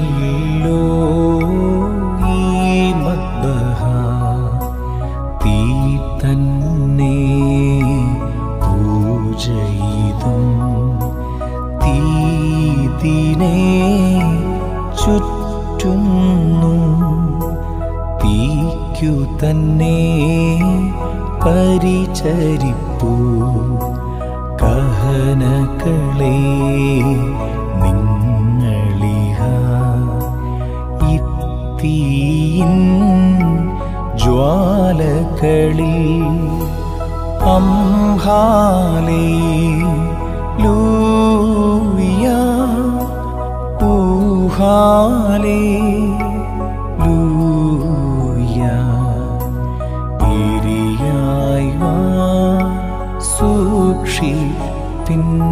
തീയല്ലോ ഈ മദ്ബഹ, തീ തന്നെ പൂജയിതും തീതിനെ ചുറ്റുന്നു. തീക്കു തന്നെ പരിചരിപ്പൂ കഹനകളെ നിങ്ങളിഹ. ഇത്തീയിൻ ജ്വാലകളിൽ ഹല്ലേലൂയ ഹല്ലേലൂയ. ഇരിയായി സൂക്ഷിപ്പിൻ